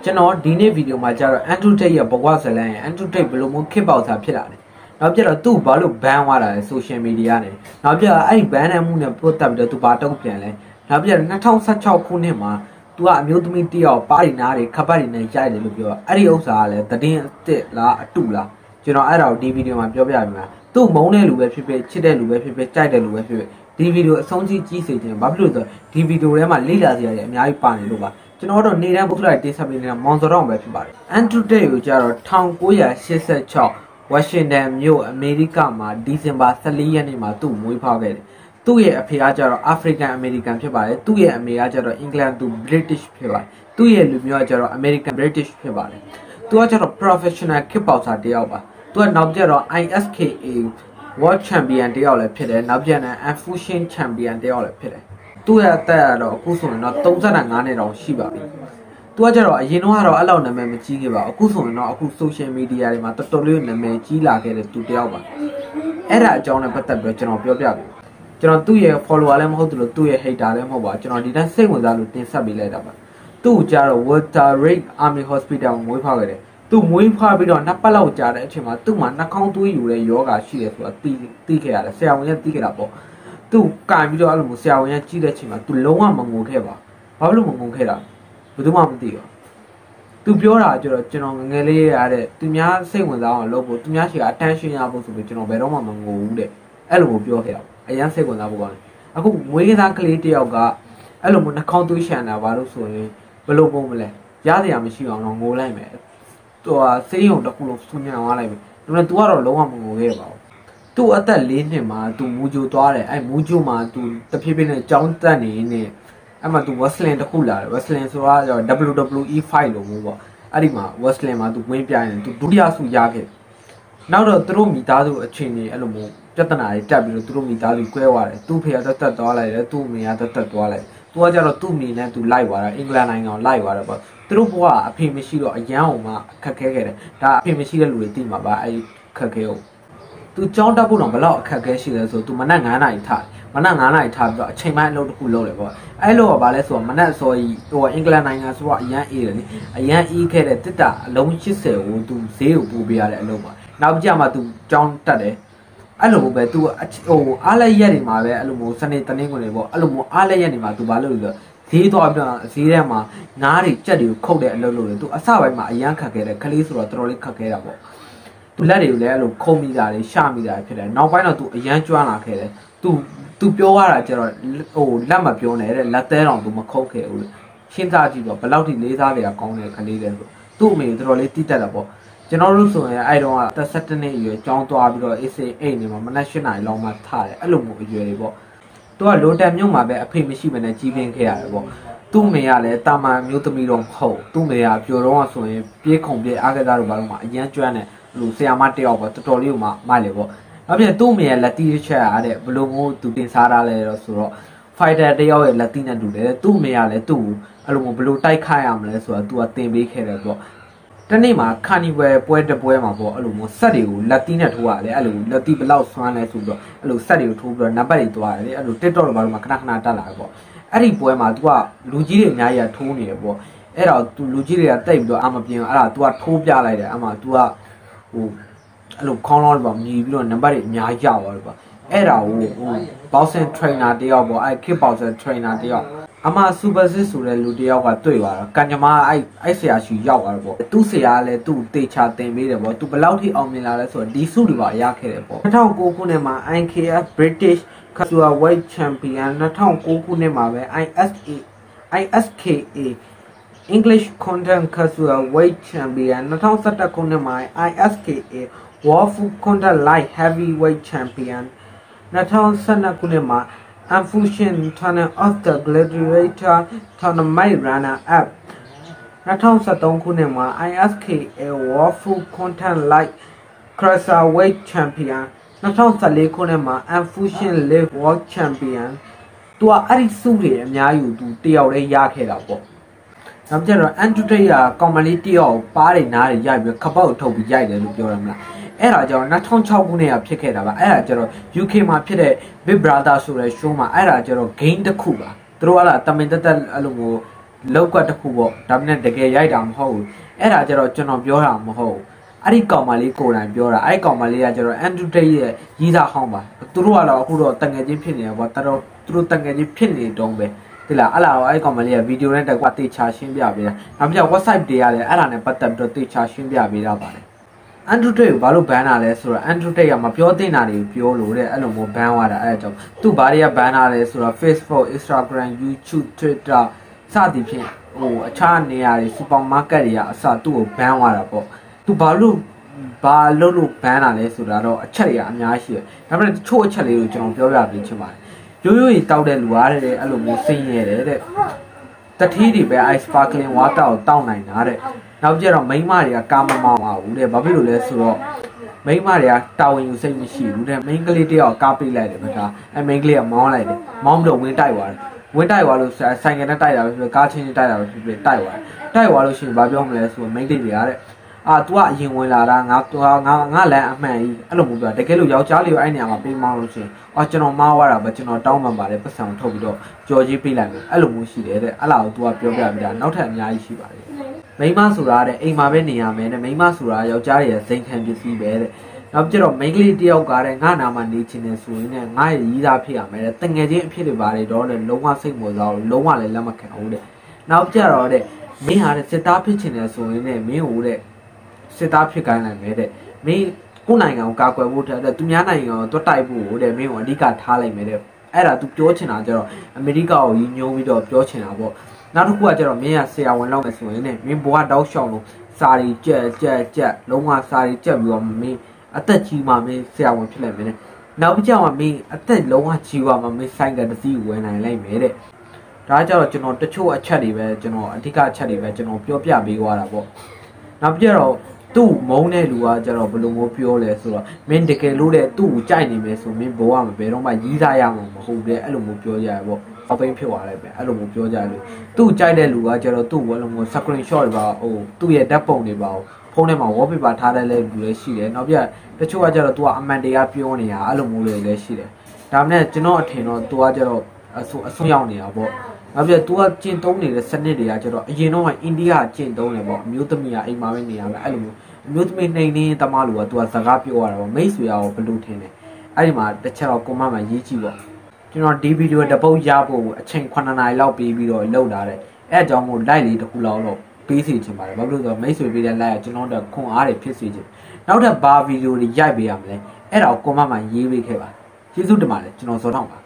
ကျွန်တော်ဒီနေ့ဗီဒီယိုမှာကျတော့ Tate ရဲ့ဘဝဇာတ်လမ်းရဲ့ Tate ဘယ်လိုမျိုးခစ်ပေါက်စာဖြစ်လာလဲနောက်ပြတော့သူ့ဘာလို့ ban သွားတာလဲ social media နဲ့နောက်ပြအဲ့ ban မှုနဲ့ပတ်သက်ပြီးတော့သူဘာတုံ့ပြန်လဲနောက်ပြ2016ခုနှစ်မှာသူကအမျိုးသမီးတယောက်ပါးရီနားတွေခပတ်တွေနဲ့ရိုက်တယ်လို့ပြောအဲ့ဒီဥစ္စာကလည်းသတင်းအစ်စ်လားအတုလားကျွန်တော်အဲ့ဒါကိုဒီဗီဒီယိုမှာပြောပြပြမယ်သူ့မုန်းတဲ့လူပဲဖြစ်ဖြစ်ချစ်တဲ့လူပဲဖြစ်ဖြစ်ကြိုက်တဲ့လူပဲဖြစ်ဖြစ်ဒီဗီဒီယိုအဆုံးကြီးကြီးစေခြင်းဘာဖြစ်လို့ဆိုဒီဗီဒီယိုထဲမှာလေ့လာစရာတွေအများကြီးပါနေလို့ပါကျွန်တော်တို့နေတန်းပုဂ္ဂလိကတင်ဆက်ပေးနေတာမောင်စောတော့ပဲဖြစ်ပါတယ် Tate ကိုကြတော့1986ဝါရှင်တန်မြို့အမေရိကမှာဒီဇင်ဘာ14ရက်နေ့မှာသူ့မွေးဖွားခဲ့တယ်သူ့ရဲ့အဖေကကြတော့ African American ဖြစ်ပါတယ်သူ့ရဲ့အမေကကြတော့ England သူ British ဖြစ်ပါတယ်သူ့ရဲ့လူမျိုးကကြတော့ American British ဖြစ်ပါတယ်သူကကြတော့ professional kickboxer တယောက်ပါသူကနောက်ကြတော့ ISKA World Champion တယောက်လည်းဖြစ်တယ်နောက်ပြန်တဲ့ Fusion Champion တယောက်လည်းဖြစ်တယ်သူ့ရဲ့အသက်ကတော့အခုဆိုရင်တော့35နှစ်တောင်ရှိပါပြီသူကကြတော့အရင်တော့အဲ့လောက်နာမည်မကြီးခဲ့ပါအခုဆိုရင်တော့အခု social media တွေမှာတော်တော်လေးနာမည်ကြီးလာခဲ့တဲ့သူတယောက်ပါအဲ့ဒါအကြောင်းနဲ့ပတ်သက်ပြီးကျွန်တော်ပြောပြပြီကျွန်တော်သူ့ရဲ့ follower လည်းမဟုတ်ဘူးလို့သူ့ရဲ့ hater လည်းမဟုတ်ပါကျွန်တော်ဒီတိုင်းစိတ်ဝင်စားလို့တင်ဆက်ပေးလိုက်တာပါသူ့ကြတော့ Walter Reed Army Hospital မွေးဖွားခဲ့တယ်သူမွေးဖွားပြီးတော့နှစ်ပတ်လောက်ကြာတဲ့အချိန်မှာသူ့မှာနှာခေါင်းသွေးယူတဲ့ယောဂရှိတယ်ဆိုတာသိခဲ့ရတယ်ဆရာဝန်ကသိခဲ့တာပေါ့သူကင်ပြီးတော့အဲ့လိုမျိုးဆရာဝန်ကကြီးတဲ့အချိန်မှာသူလုံးဝမငုံခဲ့ပါဘာလို့မငုံခဲ့တာဘယ်သူမှမသိဘူးသူပြောတာကျတော့ကျွန်တော်ငယ်လေးရတဲ့သူများစိတ်ဝင်စားအောင်လုပ်ဖို့သူများရှိက attention ရဖို့ဆိုပြီးကျွန်တော်ဘယ်တော့မှမငုံဘူးတဲ့အဲ့လိုမျိုးပြောခဲ့တာအရင်စိတ်ဝင်စားဖို့ကောင်းတယ်အခုမွေးကစားကလေးတယောက်ကအဲ့လိုမျိုးနှာခေါင်းသွေးရှန်တာဘာလို့ဆိုရင်ဘယ်လိုပုံမလဲရစရာမရှိအောင်တော့ငိုလိုက်မယ်သူကစေးရုံတစ်ခုလုံးဆူညံသွားလိုက်ပြီဒါပေမဲ့ तू ကတော့လုံးဝမငိုခဲ့ပါဘူးသူ့အသက်4နှစ်မှာ तू မူဂျိုသွားတယ်အဲ့မူဂျိုမှာ तू တဖြည်းဖြည်းနဲ့ကြောင်းတက်နေနေအဲ့မှာ तू wrestling တစ်ခုလာတယ် wrestling ဆိုတာကျတော့ WWE fight လို့မျိုးပေါ့အဲ့ဒီမှာ wrestling မှာ तू ဝင်ပြိုင်တယ် तू ဒုတိယဆုရခဲ့နောက်တော့သူတို့မိသားစုအချင်းကြီးအဲ့လိုမျိုးပြဿနာတွေတက်ပြီးတော့သူတို့မိသားစုကွဲသွားတယ်သူ့ဖေကတက်သွားလိုက်တယ်သူ့အမေကတက်သွားလိုက်သူကကြတော့သူ့မိနဲ့ तू လိုက်သွားတာအင်္ဂလန်နိုင်ငံကိုလိုက်သွားတယ်ပေါ့သူတို့ဘဝအဖေမရှိတော့အရန်အောင်မှခက်ခဲခဲ့တယ်ဒါအဖေမရှိတဲ့လူတွေသိမှာပါအဲ့ခက်ခဲကိုသူကြောင်းတက်ဖို့တော့ဘလောက်အခက်ခဲရှိလဲဆိုသူမနက်9နာရီထားမနက်9နာရီထားပြီးတော့အချိန်ပိုင်းအလုပ်တစ်ခုလုပ်တယ်ပေါ့အဲ့လိုကဘာလဲဆိုတော့မနက်စောကြီးဟိုအင်္ဂလန်နိုင်ငံဆိုတော့အရန်အေးတယ်လေအရန်အေးခဲ့တဲ့တစ်တာအလုံး80ကိုသူဈေးကိုပို့ပေးရတဲ့အလုပ်ပါနောက်ကြမှာသူကြောင်းတက်တယ်အဲ့လိုပဲသူဟိုအားလက်ရက်တွေမှာပဲအဲ့လိုမျိုးစနေတနင်္ဂနွေတွေပေါ့အဲ့လိုမျိုးအားလက်ရက်တွေမှာသူဘာလုပ်လဲဈေးသွားပြီးတော့ဈေးထဲမှာငါးတွေကြက်တွေကိုခုတ်တဲ့အလုပ်လုပ်တယ်သူအစပိုင်းမှာအရန်ခက်ခဲတယ်ကလေးဆိုတော့တော်တော်လေးခက်ခဲတာပေါ့သူလက်တွေကိုလည်းအဲ့လိုခုံမိတာတွေရှမိတာဖြစ်တယ်နောက်ပိုင်းတော့သူအရန်ကျွမ်းလာခဲ့တယ်သူပြောရတာကျတော့ဟိုလက်မပြောနဲ့တဲ့လက်သေးတောင်သူမခုတ်ခဲ့ဘူးရှင်းသားကြည့်တော့ဘယ်လောက်ထိလေးစားတွေကကောင်းတယ်ကလေးတွေဆိုသူ့အမေတော်တော်လေးတိတက်တာပေါ့ကျွန်တော်တို့ဆိုရင်အဲ့တော့17နှစ်အရွယ်ကျောင်းသွားပြီးတော့ AC8 နေမှာမနက်8နာရီလောက်မှထားတယ်အဲ့လိုမျိုးအရွယ်တွေပေါ့သူကလိုတန်မြို့မှာပဲအဖေမရှိဘဲနဲ့ကြီးပင်းခဲ့ရတယ်ပေါ့သူ့မေကလည်းတာမန်မျိုးသမီးတော့မဟုတ်သူ့မေကပျော်တော့ဆိုရင်ပြေးခုံပြေးအားကစားတို့ဘာလို့မှအရန်ကျွမ်းတယ်လူဆရာမတယောက်ပေါ့တော်တော်လေးကိုမိုက်လေပေါ့နောက်ပြန်သူ့မေရဲ့လက်တီးချက်ရတဲ့ဘလို့မျိုးသူတင်စားထားလဲတော့ဆိုတော့ fighter တယောက်ရဲ့လက်တီးနဲ့တူတယ်သူ့မေကလည်းသူ့အဲ့လိုမျိုးဘလို့တိုက်ခိုက်ရမလဲဆိုတော့ तू ကတင်ပေးခဲ့တယ်ပေါ့တနေ့မှာခါနီဝယ်ပွဲတပွဲမှာပေါ့အဲ့လိုမျိုးဆက်တွေကိုလက်တီးနဲ့ထိုးရတယ်အဲ့လိုလက်တီးဘလောက်ဆွမ်းလဲဆိုတော့အဲ့လိုဆက်တွေကိုထိုးပြီးတော့နံပါတ်တွေတွားရတယ်အဲ့လို TikTok တွေဘာလို့မှခဏခဏတက်လာတယ်ပေါ့အဲ့ဒီပွဲမှာ तू ကလူကြီးတွေအများကြီးထိုးနေတယ်ပေါ့အဲ့တော့ तू လူကြီးတွေကတိတ်ပြီးတော့အာမပြင်းအဲ့ဒါ तू ကထိုးပြလိုက်တယ်အမှ तू ကဟိုအဲ့လိုခေါင်းလောပေါ့မြည်ပြီးတော့နံပါတ်တွေအများကြီးရောက်သွားတယ်ပေါ့အဲ့ဒါကိုဟို boxing trainer တယောက်ပေါ့အဲ့ kickboxer trainer တယောက်အမ super sit ဆိုတဲ့လူတယောက်ကတွေ့သွားတော့ကန်ကြမအဲ့ဆရာရှိရောက်သွားတော့ပေါ့သူ့ဆရာကလည်းသူ့တေချာတင်ပေးတယ်ပေါ့သူဘယ်လောက်ထိအောင်မြင်လာလဲဆိုတော့ဒီစုတွေပါရခဲ့တယ်ပေါ့2009ခုနှစ်မှာ IKF British Cruiserweight Champion 2009ခုနှစ်မှာပဲ ISKA English Content Cruiserweight Champion 2011ခုနှစ်မှာ ISKA World Food Content Light Heavyweight Champion 2012ခုနှစ်မှာFusion Tunnel of the Gladiator Tournament Runner Up 2013ခုနှစ်မှာ ISKA World Food Content Light Cruiserweight Champion 2014ခုနှစ်မှာ Fusion Live World Champion သူကအဲ့ဒီစုတွေအများကြီးသူတယောက်လေးရခဲ့တာပေါ့နောက်ကျတော့ Tate ကကောင်မလေးတယောက်ပါးတွေနားတွေရိုက်ပြီးခပောက်ထုတ်ပြီးရိုက်တယ်လို့ပြောရမလားအဲ့ဒါကြောင့်2006ခုနှစ်ကဖြစ်ခဲ့တာပါအဲ့ဒါကျတော့ UK မှာဖြစ်တဲ့ Big Brother ဆိုတဲ့ show မှာအဲ့ဒါကျတော့ game တစ်ခုပါသူတို့အဲ့ဒါတမင်တက်အဲ့လိုမျိုးလောက်ကတစ်ခုပေါ့ဒါပေမဲ့တကယ်ရိုက်တာမဟုတ်ဘူးအဲ့ဒါကျတော့ကျွန်တော်ပြောတာမဟုတ်အဲ့ဒီကောင်မလေးကိုယ်တိုင်ပြောတာအဲ့ကောင်မလေးကကျတော့ Tate ရဲ့ရီးသားဟောင်းပါသူတို့ကတော့အခုတော့တငယ်ချင်းဖြစ်နေတယ်ပေါ့တော်သူတို့တငယ်ချင်းဖြစ်နေတုံးပဲဒီလားအဲ့လားအဲ့ကောင်မလေးကဗီဒီယိုနဲ့တက်ကွာတေချာရှင်းပြပေးတာနောက်ပြ website တွေရတယ်အဲ့ဒါနဲ့ပတ်သက်ပြီးတော့တေချာရှင်းပြပေးတာပါတယ်Tate ကိုဘာလို့ ban တာလဲဆိုတော့ Tate ကမပြောသင့်တာတွေပြောလို့တဲ့အဲ့လိုမျိုး ban သွားတာအဲ့ဒါကြောင့်သူ့ဘာတွေက ban တာလဲဆိုတော့ Facebook Instagram YouTube Twitter စသည်ဖြင့်ဟိုအခြားနေရာတွေ supermarket တွေကအစသူ့ကို ban သွားတာပေါ့သူဘာလို့ ban တာလဲဆိုတာတော့အချက်တွေကအများကြီးရှိတယ်ဒါပေမဲ့တချို့အချက်လေးကိုကျွန်တော်ပြောပြပေးချင်ပါတယ်ရိုးရိုးကြီးတောက်တဲ့လူအားတဲ့အဲ့လိုမျိုးစိတ်ရတယ်တဲ့တတိတွေပဲ ice sparkling water ကိုတောက်နိုင်တာတဲ့နောက်ကျတော့မိန်းမတွေကကာမမောင်းပါဘူးတဲ့ဘာဖြစ်လို့လဲဆိုတော့မိန်းမတွေကတာဝန်ယူစိတ်မရှိဘူးတဲ့မိန်းကလေးတယောက်ကားပိတ်လိုက်တယ်ဗျာအဲမိန်းကလေးကမောင်းလိုက်တယ်မောင်းတော့ဝင်တိုက်သွားတယ်ဝင်တိုက်သွားလို့ဆိုင်ကနဲ့တိုက်တာပဲဖြစ်ကားချင်းတိုက်တာပဲဖြစ်တိုက်သွားလို့ရှိရင်ဘာပြောမလဲဆိုတော့မိန်းကလေးတွေကတဲ့तू ကအရင်ဝင်လာတာငါလမ်းအမှန်ကြီးအဲ့လိုမျိုးပြောတကယ်လို့ယောက်ျားလေးကိုအဲ့နေရာမှာပေးမောင်းလို့ရှိရင်ကျွန်တော်မှားသွားတာပဲကျွန်တော်တောင်းပန်ပါတယ်ပတ်စံထုတ်ပြီးတော့ကြော်ကြီးပေးလိုက်မယ်အဲ့လိုမျိုးရှိတယ်တဲ့အဲ့လားကို तू ကပြောပြပြီးတာနောက်ထပ်အများကြီးရှိပါတယ်မိန်းမဆိုတာတဲ့အိမ်မှာပဲနေရမယ်တဲ့မိန်းမဆိုတာယောက်ျားရဲ့စိန်ခံပစ္စည်းပဲတဲ့နောက်ကျတော့မိန်းကလေးတယောက်ကတဲ့ငါနာမှာနေချင်တယ်ဆိုရင်လည်းငါရဲ့ရီးသားဖြစ်ရမယ်တဲ့တငယ်ချင်းအဖြစ်တွေပါတယ်တော့လည်းလုံးဝစိတ်မဝင်စားဘူးလုံးဝလည်းလက်မခံဘူးတဲ့နောက်ကျတော့တဲ့မင်းဟာတဲ့စစ်သားဖြစ်ချင်တယ်ဆိုရင်လည်းမင်းဟိုတဲ့စစ်သားဖြစ်ခိုင်းနိုင်မယ်တဲ့မင်းကိုယ်နိုင်ငံကိုကာကွယ်ဖို့တဲ့သူများနိုင်ငံကိုတွတ်တိုက်ဖို့တဲ့မင်းကိုအဓိကထားလိုက်မယ်တဲ့အဲ့ဒါ तू ပြောချင်တာကျတော့အမေရိကကိုညှိုးပြီးတော့ပြောချင်တာပေါ့နောက်တစ်ခုကကျတော့မင်းကဆရာဝန်လောက်မယ်ဆိုရင်လည်းမင်းဘွားတောက်ရှောင်းလို့စာရီကြက်လုံးဝစာရီကြက်ပြီးတော့မင်းအသက်ကြီးမှမင်းဆရာဝန်ဖြစ်လိုက်မယ်တဲ့နောက်ပြီးတော့မင်းအသက်လုံးဝကြီးသွားမှမင်းဆိုင်ကတစ်စီးဝင်နိုင်လိုက်မယ်တဲ့ဒါကြတော့ကျွန်တော်တချို့အချက်တွေပဲကျွန်တော်အဓိကအချက်တွေပဲကျွန်တော်ပြောပြပေးသွားတာပေါ့နောက်ပြီးတော့သူ့မုန်းတဲ့လူကကျတော့ဘယ်လိုမျိုးပြောလဲဆိုတော့မင်းတကယ်လို့တဲ့သူ့ကိုကြိုက်နေမယ်ဆိုမင်းဘဝမှာဘယ်တော့မှရီးစားရမှာမဟုတ်တဲ့အဲ့လိုမျိုးပြောကြရပေါ့အပိန်းဖြစ်သွားလိုက်ပဲအဲ့လိုမျိုးပြောကြလို့သူ့ကြိုက်တဲ့လူကကျတော့သူ့ဘယ်လိုမျိုး screenshot တွေပါဟိုသူ့ရဲ့ဓာတ်ပုံတွေပါဖုန်းထဲမှာ wallpaper ထားတဲ့လူလည်းရှိတယ်နောက်ပြတချို့ကကျတော့ तू ကအမှန်တရားပြောနေတာအဲ့လိုမျိုးတွေလည်းရှိတယ်ဒါမှမဟုတ်ကျွန်တော်အထင်တော့ तू ကကျတော့အဆွရောက်နေတာပေါ့နောက်ပြ तू ကကျင့်သုံးနေတဲ့စနစ်တွေကကျတော့အရင်တော့အိန္ဒိယကျင့်သုံးတယ်ပေါ့အမျိုးသမီးကအိမ်မှာပဲနေရမယ်အဲ့လိုမျိုးအမျိုးသမီးနှိမ်နှင်းတမလူက तू ကစကားပြောရတာပေါ့မိတ်ဆွေရောဘယ်လိုထင်လဲအဲ့ဒီမှာတစ်ချက်တော့ကွန်မန့်မှာရေးကြည့်ပေါ့ကျွန်တော်ဒီဗီဒီယိုတစ်ပုတ်ရဖို့အချိန်9နာရီလောက်ပြီးတော့လုပ်လာတဲ့အဲ့အကြောင်းမို့ like လေးတစ်ခုလောက်တော့ပေးစီချင်ပါတယ်ဘာလို့လဲဆိုတော့မိတ်ဆွေပေးတဲ့ like ကကျွန်တော်တို့ခွန်အားတွေဖြစ်စေချင်နောက်ထပ်ဘာဗီဒီယိုတွေရိုက်ပေးရမလဲအဲ့ဒါကိုကွန်မန့်မှာရေးပေးခဲ့ပါကျေးဇူးတင်ပါတယ်ကျွန်တော်စောထောင်ပါ